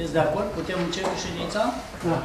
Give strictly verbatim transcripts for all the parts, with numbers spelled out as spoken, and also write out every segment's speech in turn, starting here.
Sunteți de acord? Putem începe ședința? Da.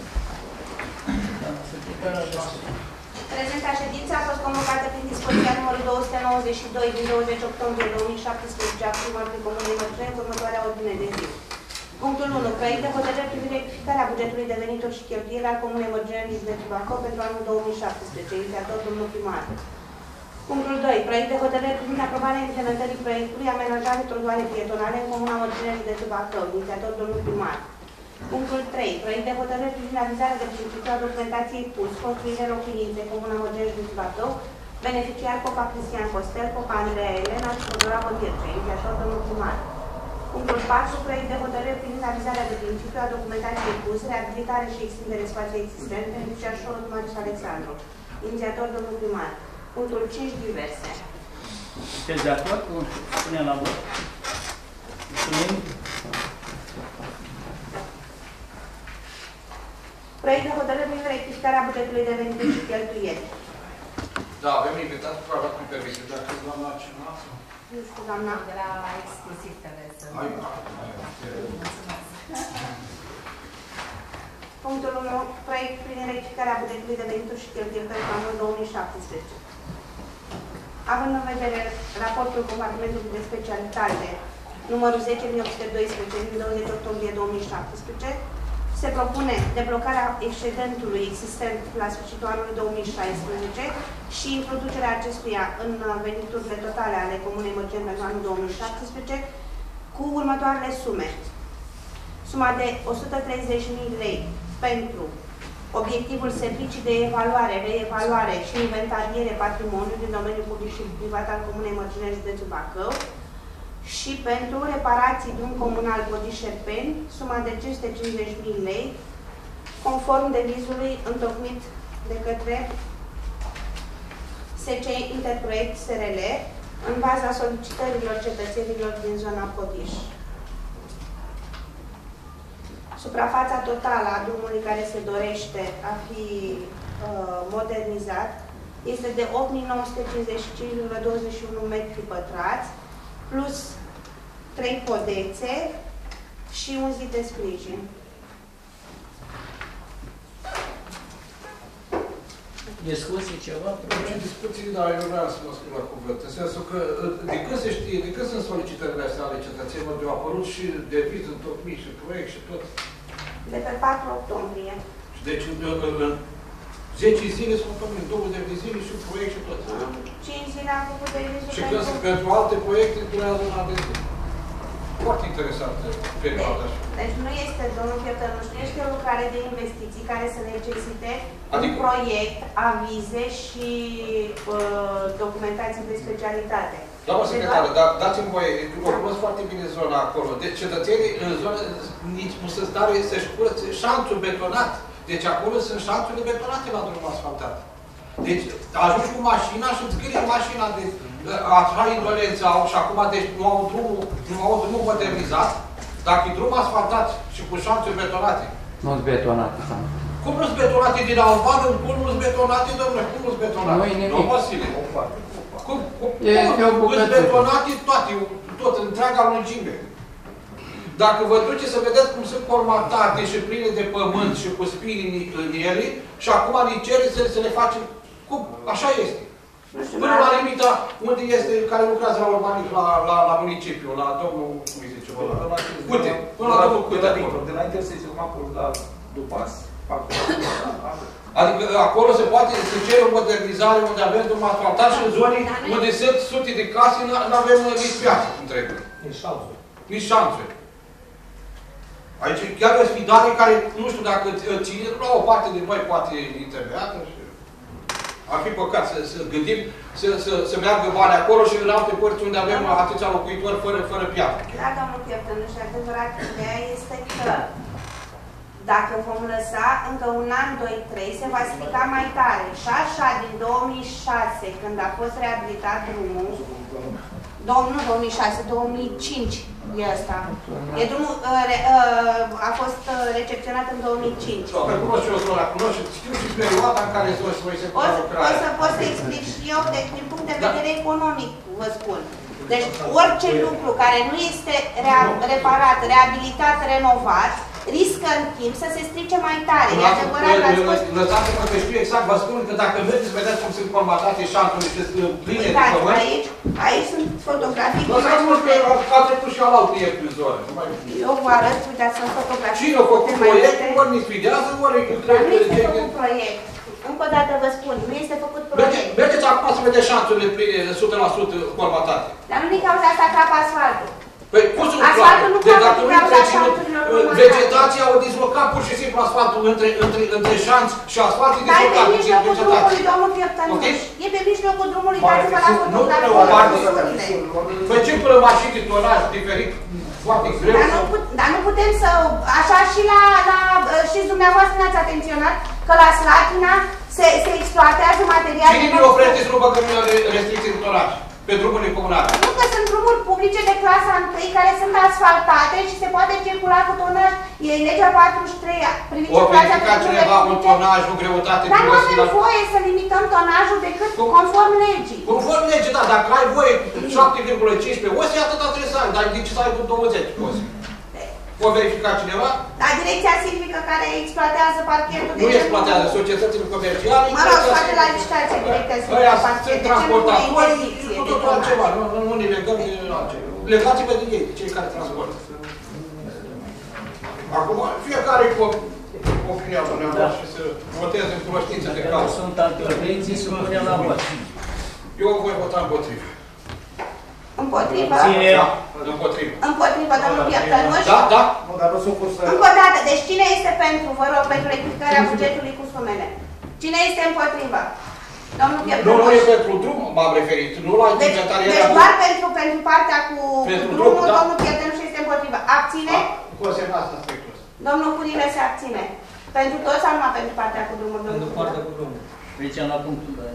Prezenta ședința a fost convocată prin dispoziția numărul două sute nouăzeci și doi din douăzeci octombrie două mii șaptesprezece a primarului Comunei Mărgineni cu următoarea ordine de zi. Punctul unu. Proiect de hotărâre privind rectificarea bugetului de venituri și cheltuieli al Comunei Mărgineni din județul Bacău pentru anul două mii șaptesprezece. Inițiator domnul primar. Punctul doi. Proiect de hotărâre privind aprobarea implementării proiectului amenajare trotuare pietonale în Comuna Mărgineni, județul Bacău. Inițiator domnul primar. Punctul trei. Proiect de hotărâre privind avizarea de principiu a documentației P U S, construire locuințe, Comuna Mărgineni, județul Bacău, beneficiar Popa Cristian Costel, Popa Andreea Elena și Codora Bădirce. Inițiator domnul primar. Punctul patru. Proiect de hotărâre privind avizarea de principiu a documentației P U S, reabilitare și extindere spației existente, beneficiar Șorul Marius Alexandru. Inițiator domnul primar. Punctul cinci. Diverse. Sunteți de acord? Punem la vot. Mulțumim. Proiect de hotărâre privind rectificarea bugetului de venituri și cheltuieli. Da, avem invitat cu avea cu permisie. Dacă doamna ceva? Nu știu, doamna. De la exclusiv trebuie să... Hai, Punctul unu. Proiect privind rectificarea bugetului de venituri și cheltuieli pentru anul două mii șaptesprezece. Având în vedere raportul compartimentului de specialitate numărul zece mii opt sute doisprezece din douăzeci octombrie două mii șaptesprezece, se propune deblocarea excedentului existent la sfârșitul anului două mii șaisprezece și introducerea acestuia în veniturile totale ale Comunei Mărgineni pentru anul două mii șaptesprezece cu următoarele sume. Suma de o sută treizeci de mii de lei pentru obiectivul servicii de evaluare, reevaluare și inventariere patrimoniului din domeniul public și privat al Comunei Mărgineni, județul Bacău, și pentru reparații drum comunal Podișerpeni, suma de cinci sute cincizeci de mii lei, conform devizului întocmit de către S C Interproiect S R L, în baza solicitărilor cetățenilor din zona Podiș. Suprafața totală a drumului care se dorește a fi uh, modernizat este de opt mii nouă sute cincizeci și cinci virgulă douăzeci și unu metri pătrați, plus trei podețe și un zid de sprijin. Discuții ceva? Discuții, dar eu vreau să mă scriu la cuvânt. În sensul că, de când se știe, de când sunt solicitările astea ale cetățenilor, de au apărut și deviz, întocmit și proiect și tot. De pe patru octombrie. Deci, în zece zile sunt întocmit, douăzeci de zile și proiect și tot. cinci zile am făcut devizul Și pentru... când pentru alte proiecte durează un an de zi. Foarte interesantă perioada așa. Deci nu este, domnul Pietănuș, nu este o lucrare de investiții care să necesite Adică... un proiect, avize și uh, documentații de specialitate. Doamna secretară, dar dați-mi voie, o cunosc foarte bine zona acolo. Deci cetățenii în zonă nici nu sunt stare să-și curățe șanțul betonat. Deci acolo sunt șanțurile betonate la drumul asfaltat. Deci ajungi cu mașina și îți zgârie mașina de așa indolență au și acum deci nu au drumul, nu au drumul modernizat. Dacă e drum asfaltat și cu șanțuri betonate. Nu-s betonate, Sam. Cum nu-s betonate din Alban, în bun nu-s betonate, domnule? Cum nu-s betonate? Nu-i nimic. Nu, Vasile. Cum? Cum? Este o bucățică. Betonate toate, tot, întreaga lungime. Dacă vă duceți să vedeți cum sunt formatate și pline de pământ și cu spini în ele, și acum ni cere să, să le facem. Cum? Așa este. Până la limita unde este, care lucrează la urbanism, la, la, la municipiu, la domnul, cum îi zice, la, Cute. Până la domnul Cute. De la intersecție cu acolo, la Dupas, adică acolo se poate, se cere o modernizare unde avem drum asfaltat și în zone unde sunt sute de case, nu avem nici piață, cum trebuie. Nici șanțuri. Nici șanțuri. Aici chiar o sfidare care, nu știu dacă ține, la o parte de noi poate interveată și ar fi păcat să, să gândim să, să, să meargă bani acolo și în alte părți unde avem atâția locuitori fără, fără piață. Da, domnul Pietănuș, adevărat, ideea este că dacă vom lăsa încă un an, doi, trei, se va strica mai tare. Și așa, din două mii șase, când a fost reabilitat drumul, nu două mii șase, două mii cinci e ăsta. E drumul, a fost recepționat în două mii cinci. Da, cunosc și eu zona, cunosc și știu și perioada în care voi se pot să, pot să, pot să explic și eu, deci din punct de vedere economic, vă spun. Deci orice lucru care nu este reparat, reabilitat, renovat, riscă în timp să se strice mai tare. E adevărat, ați spus... Lăsați-mă că știu exact, vă spun că dacă mergeți, vedeți cum sunt colmatate șanțurile și sunt pline de pământ. Aici, aici sunt fotografii. Lăsați-mă că a trecut și ala altul ieri prin zonă. Eu vă arăt, uitați, sunt fotografii. Cine a făcut proiectul, ori ne sfidează, ori Dar nu este făcut proiect. Încă o dată vă spun, nu este făcut proiect. Mergeți acum să vedeți șanțurile pline o sută la sută colmatate. Dar nu din cauza asta crapă asfaltul. Păi cum să nu Asfaltul nu Deci dacă crapă nu din cauza trece, șanțurilor colmatate. vegetația o dislocat pur și simplu asfaltul între, între, între șanț și asfalt e Dar e pe dislocat. mijlocul drumului, domnul Pieptănuș. E pe mijlocul drumului, dați-vă la fotografii. Păi ce până mașini de tonaj diferit, foarte greu. Dar nu, put, dar nu putem să... Așa și la... la știți, dumneavoastră n-ați atenționat că la Slatina se, se exploatează materiale... Cine ne oprește să rupă căminile restricții de tonaj pe drumurile comunale? Nu, că sunt drumuri publice de clasa întâi care sunt asfaltate și se poate circula cu tonaj. E legea patruzeci și trei privind O circulația verifica cineva un tonaj, o greutate... Dar nu avem voie să limităm tonajul decât conform legii. Conform legii, da, dacă ai voie șapte virgulă cincisprezece osi, atâta trebuie să ai, dar de ce să ai cu douăzeci osi? O verifica cineva? La direcția silvică care exploatează parchetul, de Nu ce exploatează societățile comerciale. Mă rog, scoate la licitație direcția silvică parchet, de ce nu pune interdicție cu de totul tonaj? altceva, nu, nu ne legăm de altceva. Legați-vă de ei, cei care transportă. Acum, fiecare cu opinia dumneavoastră și să voteze în cunoștință de cauză. Sunt alte obiecții, să punem la vot. Eu voi vota împotrivă. Împotrivă? Da, împotrivă. Împotrivă, domnul Pieptănuș? Da, da. Nu, dar nu s-a pus să... Încă o dată, deci cine este pentru, vă rog, pentru rectificarea bugetului cu sumele? Cine este împotrivă? Domnul Nu, Pieptănuș? nu e pentru drum, m-am referit, nu la Deci, inventarierea... deci doar pentru, pentru partea cu Pentru drumul, drum, da. domnul Pieptănuș este împotrivă. Abține? Consemna asta aspectul ăsta. Domnul Curile se abține. Pentru toți sau numai pentru partea cu drumul? Pentru partea cu drumul. Trecem la punctul doi.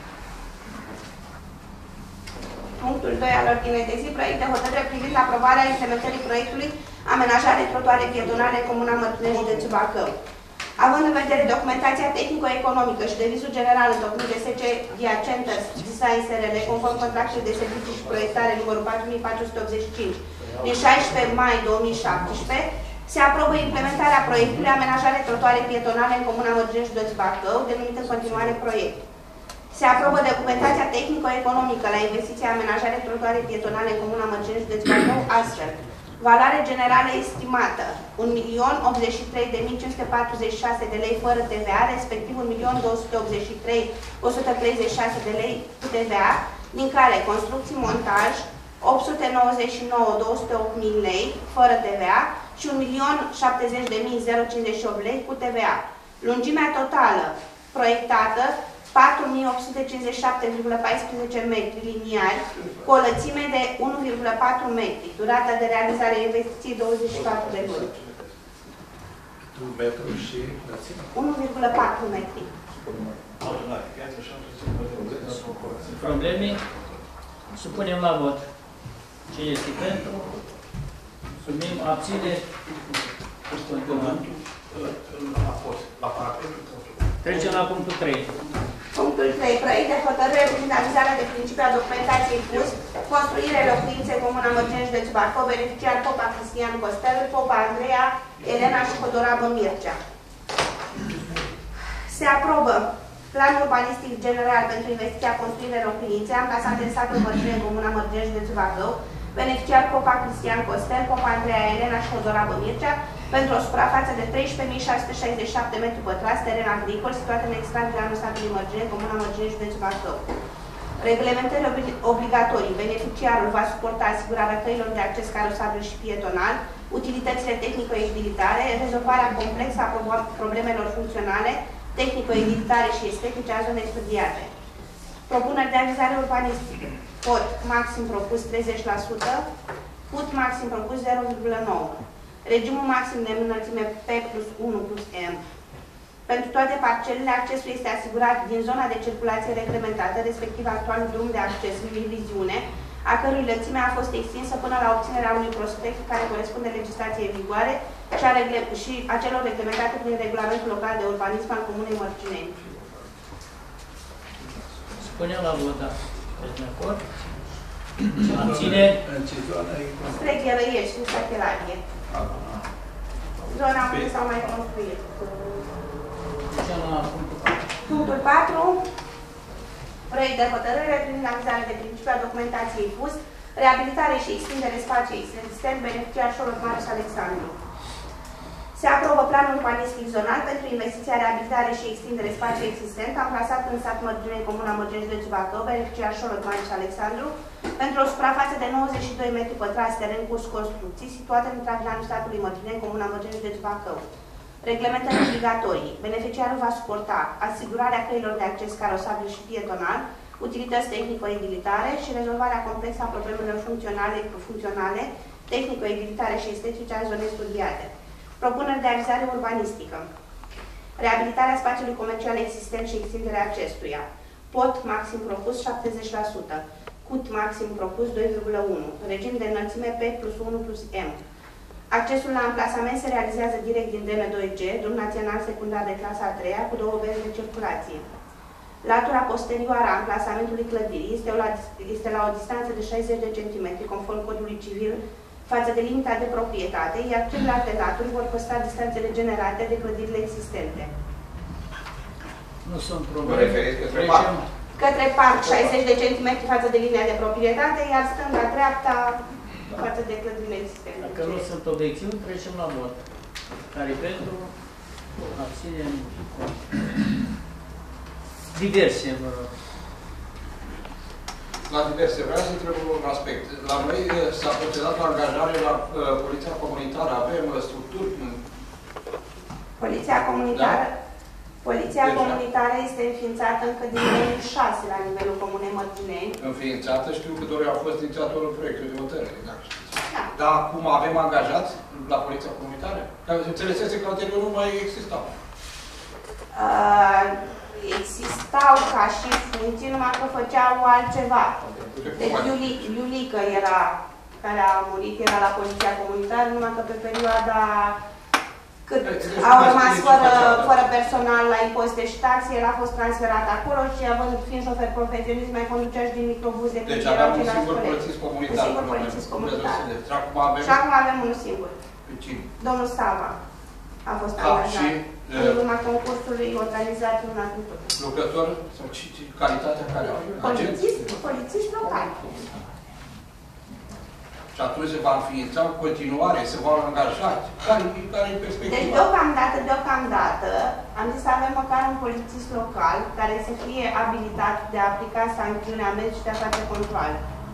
Punctul doi al ordinei de zi, proiect de hotărâre privind aprobarea implementării proiectului amenajare trotuare pietonale Comuna Mărtunești, județul Bacău. Având în vedere documentația tehnico-economică și devizul general întocmit de S C Diacentă Design S R L, conform contractului de servicii și proiectare numărul patru mii patru sute optzeci și cinci din șaisprezece mai două mii șaptesprezece, se aprobă implementarea proiectului amenajare trotuare pietonale în Comuna Mărtunești, județul Bacău, denumit în continuare proiect. Se aprobă documentația tehnico-economică la investiția amenajare trotuare pietonale în Comuna Mărtunești, județul Bacău, astfel. Valoare generală estimată un milion optzeci și trei de mii cinci sute patruzeci și șase de lei fără T V A, respectiv un milion două sute optzeci și trei mii o sută treizeci și șase de lei cu T V A, din care construcții montaj opt sute nouăzeci și nouă mii două sute opt lei fără T V A și un milion șaptezeci de mii cincizeci și opt lei cu T V A. Lungimea totală proiectată patru mii opt sute cincizeci și șapte virgulă paisprezece metri liniari cu o lățime de unu virgulă patru metri. Durata de realizare a investiției douăzeci și patru de luni. unu virgulă patru metri. Probleme? Supunem la vot. Cine este pentru? Sumim, abține. Continuăm. Trecem la punctul trei. Punctul trei. Proiect de hotărâre privind avizarea de principiu a documentației P U S, construire locuințe Comuna Mărtunești, județul Bacău, beneficiar Popa Cristian Costel, Popa Andreea, Elena și Codorabă Mircea. Se aprobă planul urbanistic general pentru investiția construire locuințe, amplasate în satul Mărtunești, Comuna Mărtunești, județul Bacău, beneficiar Popa Cristian Costel, Popa Andreea Elena și Codorabă Mircea, pentru o suprafață de treisprezece mii șase sute șaizeci și șapte metri pătrați, teren agricol, situat în extraordinarul satului Mărgineni, Comuna Mărgineni, județul Bacău. Reglementări obligatorii. Beneficiarul va suporta asigurarea căilor de acces carosabil și pietonal, utilitățile tehnico-edilitare, rezolvarea complexă a problemelor funcționale, tehnico-edilitare și estetice a zonei studiate. Propuneri de avizare urbanistică. Pot maxim propus treizeci la sută, put maxim propus zero virgulă nouă la sută. Regimul maxim de înălțime P plus unu plus M. Pentru toate parcelele, accesul este asigurat din zona de circulație reglementată, respectiv actualul drum de acces în diviziune, a cărui lățime a fost extinsă până la obținerea unui prospect care corespunde legislației în vigoare și a, și a celor reglementate prin regulamentul local de urbanism al Comunei Mărgineni. Spunem la vot, da. Ești de acord? Abține? În ce zonă e? Spre Gherăiești, în Sachelarie. Zona unde s-au mai construit. Trecem la punctul patru. Punctul patru. Proiect de hotărâre prin analizare de principiu a documentației P U S, reabilitare și extindere spației existent, beneficiar Șolot Mareș Alexandru. Se aprobă planul urbanistic zonal pentru investiția, reabilitare și extindere spațiului existent, amplasat în sat Mărgineni, Comuna Mărgineni, județul Bacău, beneficiar Șolot Mareș Alexandru, pentru o suprafață de nouăzeci și doi metri pătrați, teren curs construcții, situate în trafilanul statului Mărgineni, Comuna Mărgineni, județul Bacău. Reglementări obligatorii. Beneficiarul va suporta asigurarea căilor de acces carosabil și pietonal, utilități tehnico-edilitare și rezolvarea complexă a problemelor funcționale, funcționale tehnico-edilitare și estetice a zonei studiate. Propuneri de avizare urbanistică. Reabilitarea spațiului comercial existent și extinderea acestuia. Pot maxim propus șaptezeci la sută. Cut maxim propus doi virgulă unu. Regim de înălțime P plus unu plus M. Accesul la amplasament se realizează direct din D M doi G, drum național secundar de clasa a treia, cu două benzi de circulație. Latura posterioară a amplasamentului clădirii este la, este la o distanță de șaizeci de centimetri, conform codului civil, față de limita de proprietate, iar celelalte laturi vor păstra distanțele generate de clădirile existente. Nu sunt Vă probleme. referiți către Trecem. parc. Către parc șaizeci de centimetri față de linia de proprietate, iar stânga-dreapta față de clădirile existente. Dacă nu sunt obiecțiuni, trecem la vot. Care pentru? Abținem. Diverse, vă rog. La diverse, vreau să întreb un aspect. La noi s-a procedat la angajare la uh, Poliția Comunitară, avem uh, structuri. Poliția Comunitară, da? Poliția Deja. Comunitară este înființată încă din două mii șase la nivelul Comunei Mărgineni. Înființată, știu că doar a fost inițiatorul proiectului de hotărâre, dacă știți. Da. Dar acum avem angajați la Poliția Comunitară? Că înțelesese că anterior nu mai existau. Uh, existau ca și funcții, numai că făceau altceva. Deci Iuli- Iulică era, care a murit, era la Poliția Comunitară, numai că pe perioada cât au rămas fără, fără personal la impozite și taxe, el a fost transferat acolo și având fiind șofer profesionist, mai conducea și din microbuze. Deci aveam un singur polițist comunitar. Un singur polițist comunitar. Și acum avem... Și acum avem unul singur. Pe cine? Domnul Sava a fost Da, angajat. și, În urma concursului organizat în agricultură. lucrător sau ce, ce, calitatea care au? Polițist, polițist local. Și atunci se va înființa în continuare, se vor angaja. Care, care e perspectiva? Deci, deocamdată, deocamdată, am zis să avem măcar un polițist local care să fie abilitat de a aplica sancțiuni, amenzi și de a face control.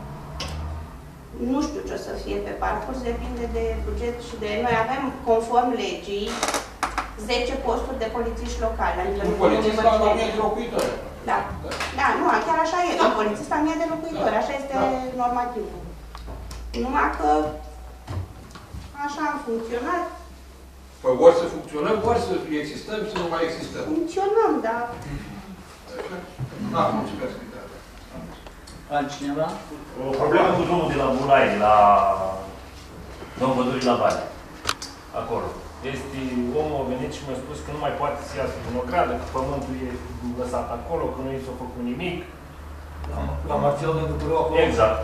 Nu știu ce o să fie pe parcurs, depinde de buget și de... Noi avem, conform legii, zece posturi de polițiști locali la nivelul Un polițist la o mie de locuitori. Da. Da, nu, chiar așa e. Un polițist la mie de locuitori, așa este normativul. Numai că așa am funcționat. Păi ori să funcționăm, ori să existăm, să nu mai existăm. Funcționăm, dar... Da, mulțumesc. Altcineva? O problemă cu drumul de la Bulai, la Domnul Pădurii la Vale. Acolo. Este, omul a venit și mi-a spus că nu mai poate să iasă din o gradă, că pământul e lăsat acolo, că nu i s-a făcut nimic. La, la Marcel de Bucureu acolo? Exact.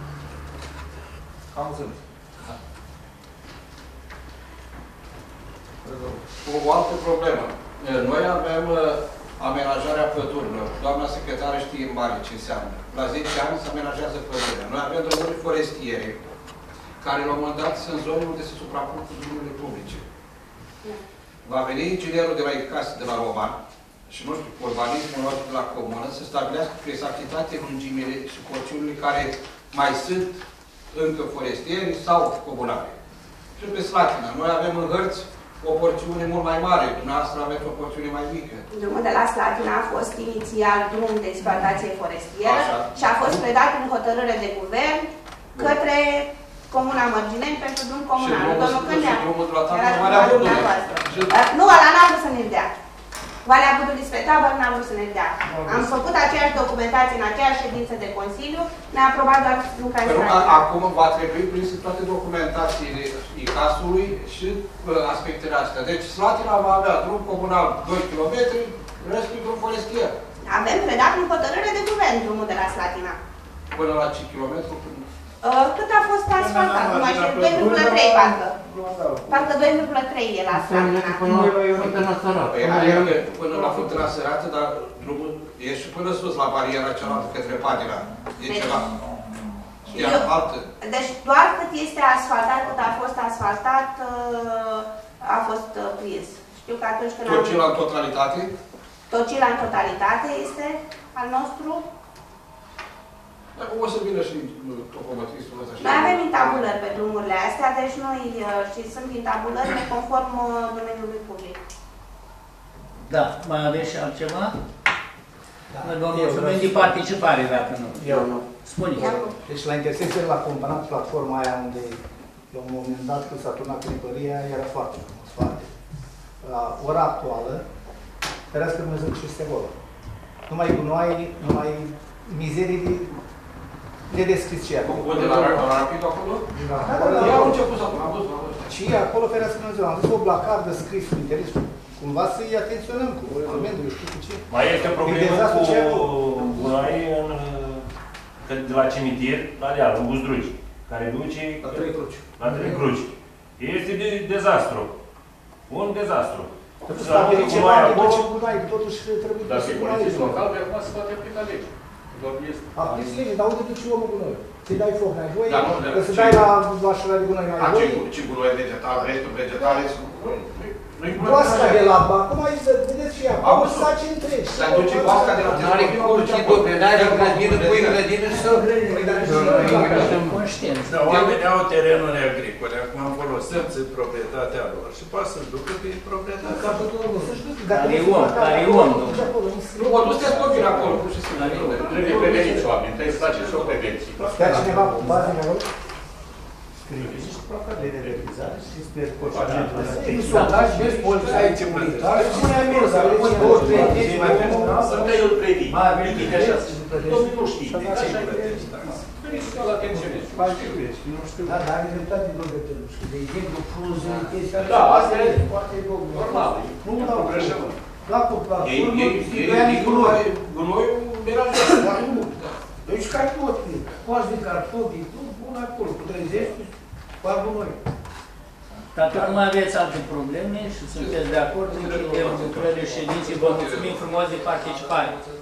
Am înțeles. O altă problemă. Noi avem amenajarea pădurilor. Doamna secretară știe în mare ce înseamnă. La zece ani se amenajează pădurile. Noi avem drumuri forestiere, care la un moment dat sunt zone unde se suprapun cu drumurile publice. Va veni inginerul de la ICAS, de la Roman, și nu știu, urbanismul nostru de la comună, să stabilească cu exactitate lungimile și porțiunile care mai sunt încă forestieri sau comunale. Și pe Slatina, noi avem în hărți o porțiune mult mai mare, dumneavoastră aveți o porțiune mai mică. Drumul de la Slatina a fost inițial drum de exploatație forestieră. Așa. Și a fost predat în hotărâre de guvern către Comuna Mărgineni pentru drum comunal. Și Domnul Cândea, și drumul de la era Valea drumul Budului. dumneavoastră. Nu, ăla n-a vrut să ne-l dea. Valea Budului spre tabăr n-a vrut să ne-l dea. Am făcut aceeași documentație în aceeași ședință de Consiliu, ne-a aprobat doar Luca Stratina. Acum va trebui prinse toate documentațiile I C A S-ului și uh, aspectele astea. Deci Slatina va avea drum comunal doi kilometri, restul drum forestier. Avem predat în hotărâre de guvern drumul de la Slatina. Până la ce kilometru? Uh, cât a fost asfaltat? Nu mai știu, doi virgulă trei parcă. Parcă doi virgulă trei e la Stamina. Până la Fântâna Sărată. Păi aia e până la Fântâna Sărată, dar drumul e și până sus, la bariera cealaltă, către Padina. E Deci- ceva. E Eu- altă. Deci doar cât este asfaltat, cât a fost asfaltat, uh, a fost uh, prins. Știu că atunci când am... Tocila în totalitate? Tocila în totalitate este al nostru. Dacă o să vină și topometristul ăsta. și- Noi avem intabulări pe drumurile astea, deci noi uh, și sunt intabulările conform uh, domeniului public. Da, mai aveți și altceva? Da. Noi vă Eu mulțumim vreau din să- participare, dacă nu. Eu. Spuneți. Deci la intersecție la comparat platforma aia unde la un moment dat când s-a turnat primăria era foarte frumos, foarte. La ora actuală, ferească Dumnezeu ce este acolo. Nu mai gunoaie, nu mai mizerii de, de descriție acolo. Unde la la rapid acolo? Da, da, da. Eu am început să am văzut, am văzut. Și acolo ferească Dumnezeu. Am zis o blacardă scris în interes. Cumva să-i atenționăm cu elementul, eu știu cu ce. Mai este o problemă dezastru ce cu gunoi în, că de la cimitir, la deal, în Buzdrugi, care duce La trei cruci. la Trei Cruci. Este de dezastru. Un dezastru. Trebuie să Să stabili aruncă ceva, gunoaie de acolo. ce gunoi, totuși trebuie Dar să pe gunoi. polițist local, de acum se poate aplica legea. Doar este. Aplici lege, dar unde duci omul gunoi? Să-i dai foc, n-ai voie? Dar nu, dar Că să ce- dai la vașăra de gunoi, n-ai A, ce, voie? ce gunoi vegetal, restul vegetal, restul... Nu-i Boasca de la Ba, acum aici, vedeți și ea, Am acum văzut. saci întregi. Dar duce boasca de la N-are curci, domne, n-are grădină, pui grădină să... Conștient. Da, oamenii au terenuri agricole, acum folosesc proprietatea lor și poate să ducă pe proprietatea. Care e om, care e om, Nu, o dus te scopii acolo, pur și simplu. Trebuie preveniți oameni, trebuie să faceți o prevenție. Stea cineva cu bazele acolo? De realizare și sper că Nu sondaj, vezi, poliția e comunitar, spune amenzi, aveți două, trei, trei, mai Să te îl previi. mai avem Uite așa, domnul nu știe, de ce îl plătești? Veniți să-l atenționezi. nu știu. Da, dar are dreptate, domnule Tănușcu. De exemplu, frunze, chestia Da, asta e foarte normal. Nu dau Greșeală. la copla. Ei, ei, ei, ei, gunoi, gunoiul melanjează foarte mult. Deci cartofi, coazi de cartofi, tu pun acolo, cu treizeci, fac gunoi. Dacă nu mai aveți alte probleme și sunteți de acord, încheiem lucrările ședinței, vă mulțumim frumos de participare.